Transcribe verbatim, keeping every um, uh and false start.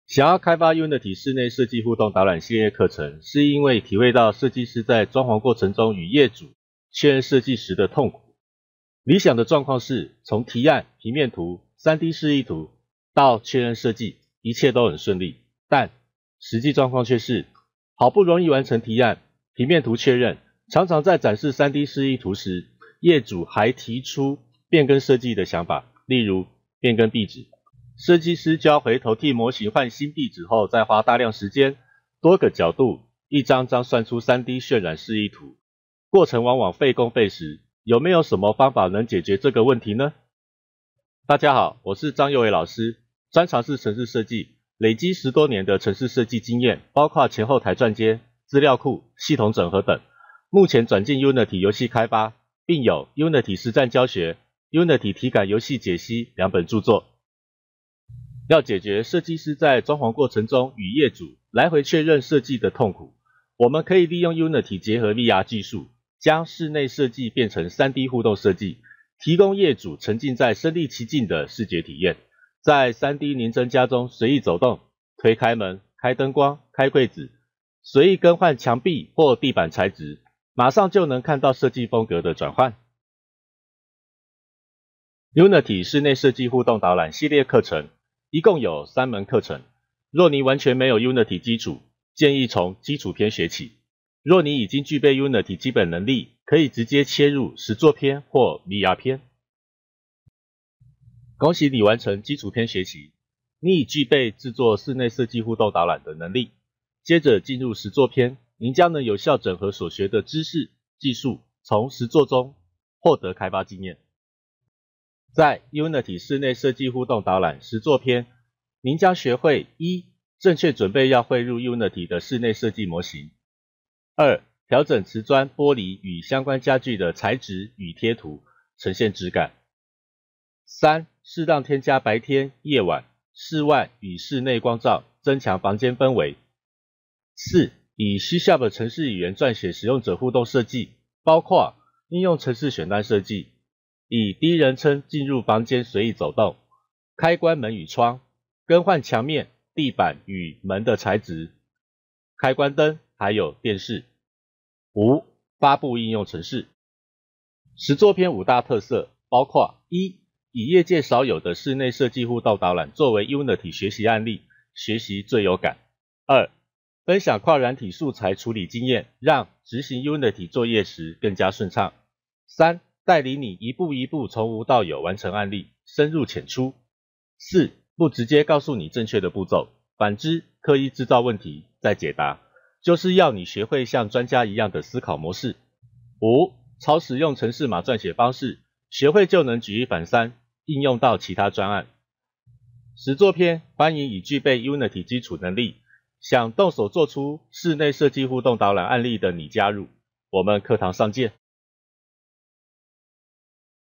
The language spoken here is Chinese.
想要开发 Unity 室内设计互动导览系列课程，是因为体会到设计师在装潢过程中与业主确认设计时的痛苦。理想的状况是，从提案、平面图、三 D 示意图到确认设计，一切都很顺利。但实际状况却是，好不容易完成提案、平面图确认，常常在展示 三 D 示意图时，业主还提出变更设计的想法，例如变更壁纸。设计师就要回头替模型换新壁纸后，再花大量时间、多个角度、一张张算出 三 D 渲染示意图，过程往往费工费时。有没有什么方法能解决这个问题呢？大家好，我是张佑伟老师，专长是程式设计，累积十多年的程式设计经验，包括前后台串接、资料库、系统整合等。目前转进 Unity 游戏开发，并有 Unity 实战教学、Unity 体感游戏解析两本著作。要解决设计师在装潢过程中与业主来回确认设计的痛苦，我们可以利用 Unity 结合 V R 技术，将室内设计变成 三 D 互动设计，提供业主沉浸在身临其境的视觉体验。在 三 D 拟真家中随意走动，推开门、开灯光、开柜子，随意更换墙壁或地板材质，马上就能看到设计风格的转换。Unity 室内设计互动导览系列课程一共有三门课程，若你完全没有 Unity 基础，建议从基础篇学起。若你已经具备 Unity 基本能力，可以直接切入实作篇或 V R 篇。恭喜你完成基础篇学习，你已具备制作室内设计互动导览的能力。接着进入实作篇，您将能有效整合所学的知识、技术，从实作中获得开发经验。在 Unity 室内设计互动导览实作篇，您将学会一、正确准备要汇入 Unity 的室内设计模型；二、调整瓷砖、玻璃与相关家具的材质与贴图，呈现质感；三、适当添加白天、夜晚、室外与室内光照，增强房间氛围；四、以 C Sharp 程式语言撰写使用者互动设计，包括应用程式选单设计，以第一人称进入房间随意走动，开关门与窗，更换墙面、地板与门的材质，开关灯，还有电视。五、发布应用程式。实作篇五大特色包括：一、以业界少有的室内设计互动导览作为 Unity 学习案例，学习最有感；二、分享跨软体素材处理经验，让执行 Unity 作业时更加顺畅；三、带领你一步一步从无到有完成案例，深入浅出；四、不直接告诉你正确的步骤，反之刻意制造问题再解答，就是要你学会像专家一样的思考模式。五、超实用程式码撰写方式，学会就能举一反三，应用到其他专案。实作篇欢迎已具备 Unity 基础能力，想动手做出室内设计互动导览案例的你加入，我们课堂上见。